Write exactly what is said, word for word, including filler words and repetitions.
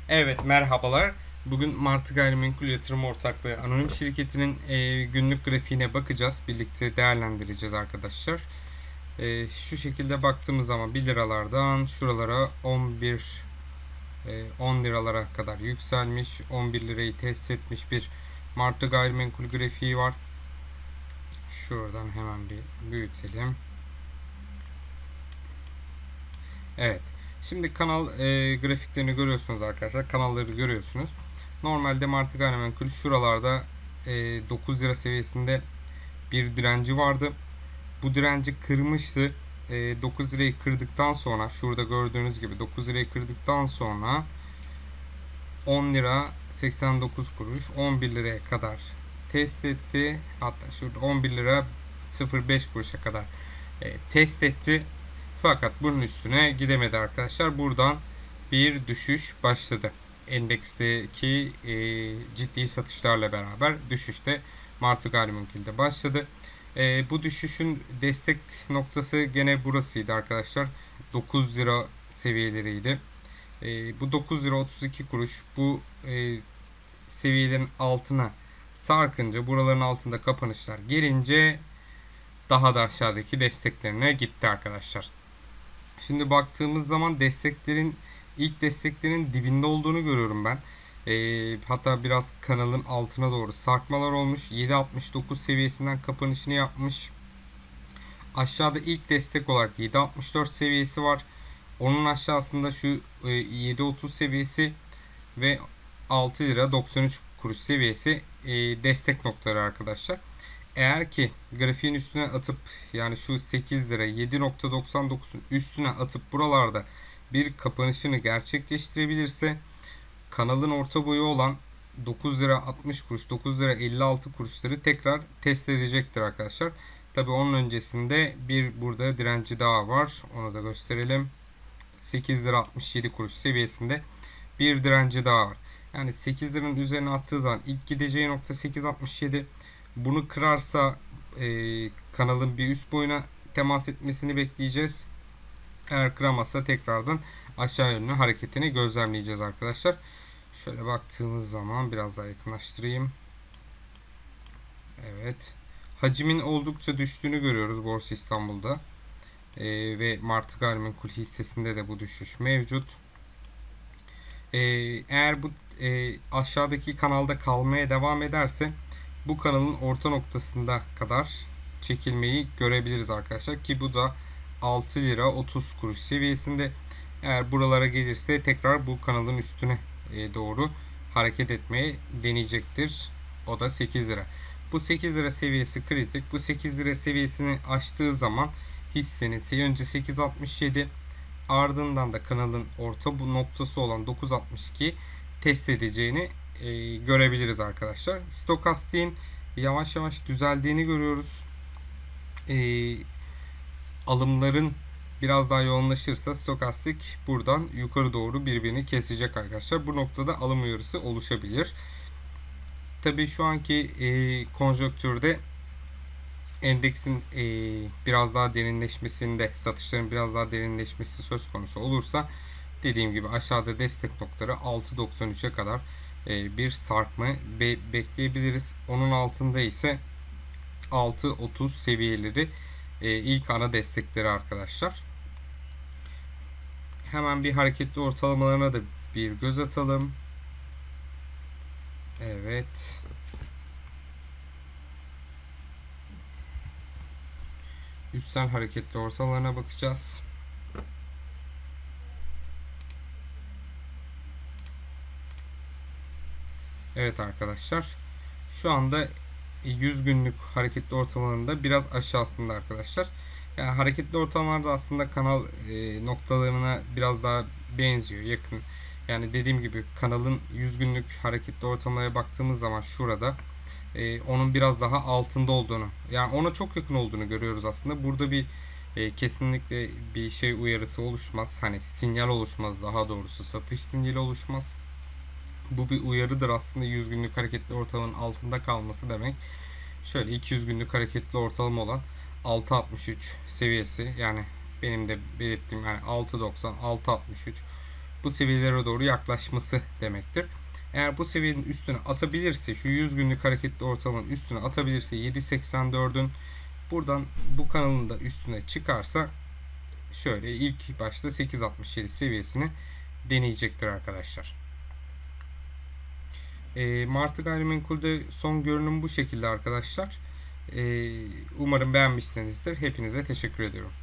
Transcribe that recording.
Evet, merhabalar. Bugün Martı Gayrimenkul Yatırım Ortaklığı Anonim Şirketi'nin e, günlük grafiğine bakacağız. Birlikte değerlendireceğiz arkadaşlar. E, şu şekilde baktığımız zaman bir liralardan şuralara on bir e, on liralara kadar yükselmiş. on bir lirayı test etmiş bir Martı Gayrimenkul grafiği var. Şuradan hemen bir büyütelim. Evet. Şimdi kanal e, grafiklerini görüyorsunuz arkadaşlar. Kanalları görüyorsunuz. Normalde Martı Gayrimenkul şuralarda e, dokuz lira seviyesinde bir direnci vardı. Bu direnci kırmıştı. E, dokuz lirayı kırdıktan sonra şurada gördüğünüz gibi dokuz lirayı kırdıktan sonra on lira seksen dokuz kuruş on bir liraya kadar test etti. Hatta şurada on bir lira sıfır beş kuruşa kadar e, test etti. Fakat bunun üstüne gidemedi arkadaşlar. Buradan bir düşüş başladı. Endeksteki e, ciddi satışlarla beraber düşüşte Martı Gayrimenkul'de başladı. E, bu düşüşün destek noktası gene burasıydı arkadaşlar. dokuz lira seviyeleriydi. E, bu dokuz lira otuz iki kuruş bu e, seviyelerin altına sarkınca, buraların altında kapanışlar gelince daha da aşağıdaki desteklerine gitti arkadaşlar. Şimdi baktığımız zaman desteklerin ilk desteklerin dibinde olduğunu görüyorum ben. E, hatta biraz kanalın altına doğru sarkmalar olmuş. yedi altmış dokuz seviyesinden kapanışını yapmış. Aşağıda ilk destek olarak yedi altmış dört seviyesi var. Onun aşağısında şu e, yedi otuz seviyesi ve altı lira doksan üç kuruş seviyesi e, destek noktaları arkadaşlar. Eğer ki grafiğin üstüne atıp, yani şu sekiz lira yedi nokta doksan dokuzun üstüne atıp buralarda bir kapanışını gerçekleştirebilirse kanalın orta boyu olan dokuz lira altmış kuruş dokuz lira elli altı kuruşları tekrar test edecektir arkadaşlar. Tabi onun öncesinde bir burada direnci daha var, onu da gösterelim. sekiz lira altmış yedi kuruş seviyesinde bir direnci daha var. Yani sekiz liranın üzerine attığı zaman ilk gideceği nokta sekiz altmış yedi. Bunu kırarsa e, kanalın bir üst boyuna temas etmesini bekleyeceğiz. Eğer kıramazsa tekrardan aşağı yönlü hareketini gözlemleyeceğiz arkadaşlar. Şöyle baktığımız zaman biraz daha yakınlaştırayım. Evet. Hacmin oldukça düştüğünü görüyoruz Borsa İstanbul'da. E, ve Martı Gayrimenkul hissesinde de bu düşüş mevcut. E, eğer bu e, aşağıdaki kanalda kalmaya devam ederse bu kanalın orta noktasında kadar çekilmeyi görebiliriz arkadaşlar, ki bu da altı lira otuz kuruş seviyesinde. Eğer buralara gelirse tekrar bu kanalın üstüne doğru hareket etmeye deneyecektir. O da sekiz lira. Bu sekiz lira seviyesi kritik. Bu sekiz lira seviyesini aştığı zaman hissenin önce sekiz altmış yedi, ardından da kanalın orta noktası olan dokuz altmış iki test edeceğini e, görebiliriz arkadaşlar. Stokastiğin yavaş yavaş düzeldiğini görüyoruz. E, alımların biraz daha yoğunlaşırsa stokastik buradan yukarı doğru birbirini kesecek arkadaşlar. Bu noktada alım uyarısı oluşabilir. Tabii şu anki e, konjonktürde endeksin e, biraz daha derinleşmesinde, satışların biraz daha derinleşmesi söz konusu olursa, dediğim gibi aşağıda destek noktaları altı doksan üçe kadar e, bir sarkma be bekleyebiliriz. Onun altında ise altı otuz seviyeleri e, ilk ana destekleri arkadaşlar. Hemen bir hareketli ortalamalarına da bir göz atalım. Evet. Üstsel hareketli ortalamalarına bakacağız. Evet arkadaşlar. Şu anda yüz günlük hareketli ortalamalarında biraz aşağısında arkadaşlar. Yani hareketli ortalamalarda aslında kanal e, noktalarına biraz daha benziyor, yakın. Yani dediğim gibi kanalın yüz günlük hareketli ortalamalara baktığımız zaman şurada e, onun biraz daha altında olduğunu, yani ona çok yakın olduğunu görüyoruz aslında. Burada bir e, kesinlikle bir şey uyarısı oluşmaz. Hani sinyal oluşmaz, daha doğrusu satış sinyali oluşmaz. Bu bir uyarıdır aslında, yüz günlük hareketli ortalamanın altında kalması demek. Şöyle iki yüz günlük hareketli ortalama olan altı altmış üç seviyesi, yani benim de belirttiğim yani altı doksan altı altmış üç, bu seviyelere doğru yaklaşması demektir. Eğer bu seviyenin üstüne atabilirse, şu yüz günlük hareketli ortalamanın üstüne atabilirse yedi seksen dördün, buradan bu kanalın da üstüne çıkarsa şöyle ilk başta sekiz altmış yedi seviyesini deneyecektir arkadaşlar. E, Martı Gayrimenkul'de son görünüm bu şekilde arkadaşlar. E, umarım beğenmişsinizdir. Hepinize teşekkür ediyorum.